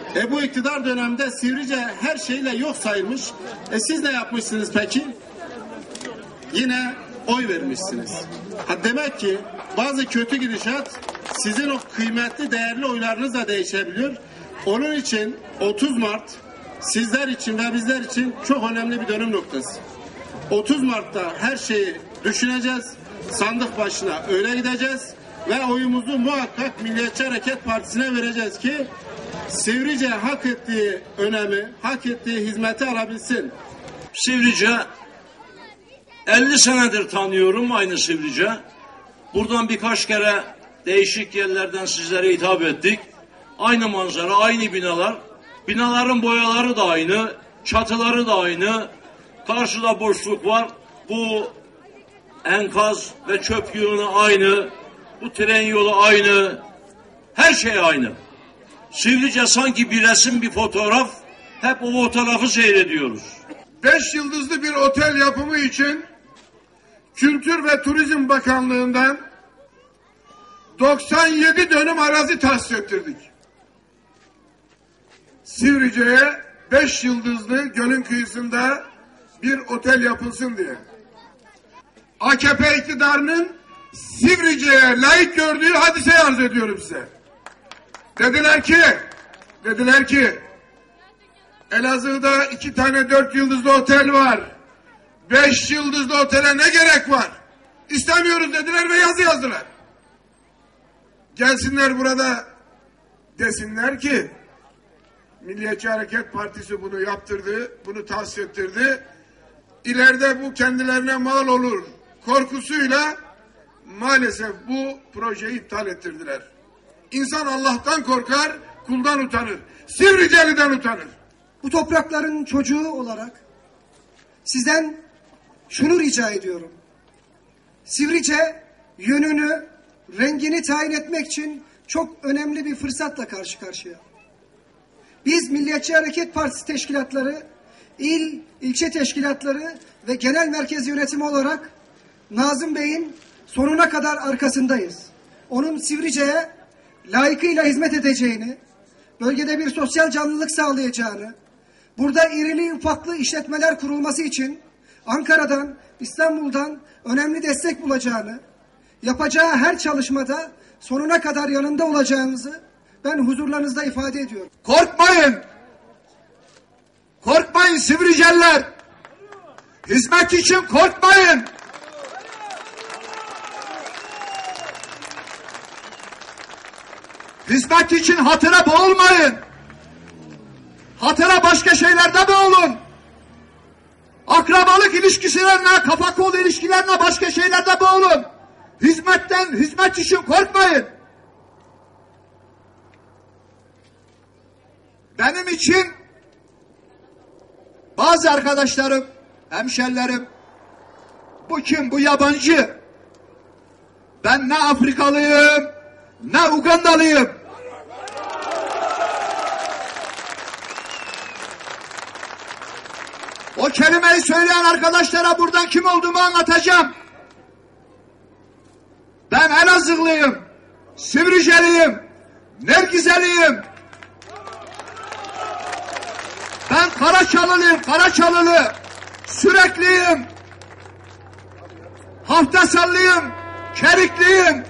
Bu iktidar döneminde Sivrice her şeyle yok sayılmış. Siz ne yapmışsınız peki? Yine oy vermişsiniz. Demek ki bazı kötü gidişat sizin o kıymetli, değerli oylarınızla değişebiliyor. Onun için 30 Mart sizler için ve bizler için çok önemli bir dönüm noktası. 30 Mart'ta her şeyi düşüneceğiz. Sandık başına öyle gideceğiz ve oyumuzu muhakkak Milliyetçi Hareket Partisi'ne vereceğiz ki Sivrice hak ettiği önemi, hak ettiği hizmeti alabilsin. Sivrice 50 senedir tanıyorum, aynı Sivrice. Buradan birkaç kere değişik yerlerden sizlere hitap ettik. Aynı manzara, aynı binalar. Binaların boyaları da aynı, çatıları da aynı. Karşıda boşluk var. Bu enkaz ve çöp yığını aynı. Bu tren yolu aynı. Her şey aynı. Sivrice sanki bir resim, bir fotoğraf. Hep o fotoğrafı seyrediyoruz. 5 yıldızlı bir otel yapımı için Kültür ve Turizm Bakanlığı'ndan 97 dönüm arazi tahsis ettirdik. Sivrice'ye 5 yıldızlı gölün kıyısında bir otel yapılsın diye. AKP iktidarının Sivrice'ye layık gördüğü hadiseyi arz ediyorum size. Dediler ki Elazığ'da 2 tane 4 yıldızlı otel var. 5 yıldızlı otele ne gerek var? İstemiyoruz dediler ve yazı yazdılar. Gelsinler burada desinler ki Milliyetçi Hareket Partisi bunu yaptırdı, bunu tahsis ettirdi. İleride bu kendilerine mal olur korkusuyla maalesef bu projeyi iptal ettirdiler. İnsan Allah'tan korkar, kuldan utanır. Sivriceli'den utanır. Bu toprakların çocuğu olarak sizden şunu rica ediyorum. Sivrice yönünü, rengini tayin etmek için çok önemli bir fırsatla karşı karşıya. Biz Milliyetçi Hareket Partisi teşkilatları, il, ilçe teşkilatları ve genel merkez yönetimi olarak Nazım Bey'in sonuna kadar arkasındayız. Onun Sivrice'ye layıkıyla hizmet edeceğini, bölgede bir sosyal canlılık sağlayacağını, burada irili ufaklı işletmeler kurulması için Ankara'dan, İstanbul'dan önemli destek bulacağını, yapacağı her çalışmada sonuna kadar yanında olacağınızı ben huzurlarınızda ifade ediyorum. Korkmayın! Korkmayın Sivriceliler! Hizmet için korkmayın! Hizmet için hatıra boğulmayın! Hatıra başka şeylerde boğulun! Akrabalık ilişkilerine, kafa kol ilişkilerine başka şeylerde boğulun! Hizmet için korkmayın! Benim için bazı arkadaşlarım, hemşerilerim, bu kim, bu yabancı? Ben ne Afrikalıyım, ne Ugandalıyım. O kelimeyi söyleyen arkadaşlara buradan kim olduğumu anlatacağım. Ben Elazığlıyım, Sivriceliyim, Nergizeliyim. Ben Karaçalılı, Sürekliyim, Haftasallıyım, Kerikliyim.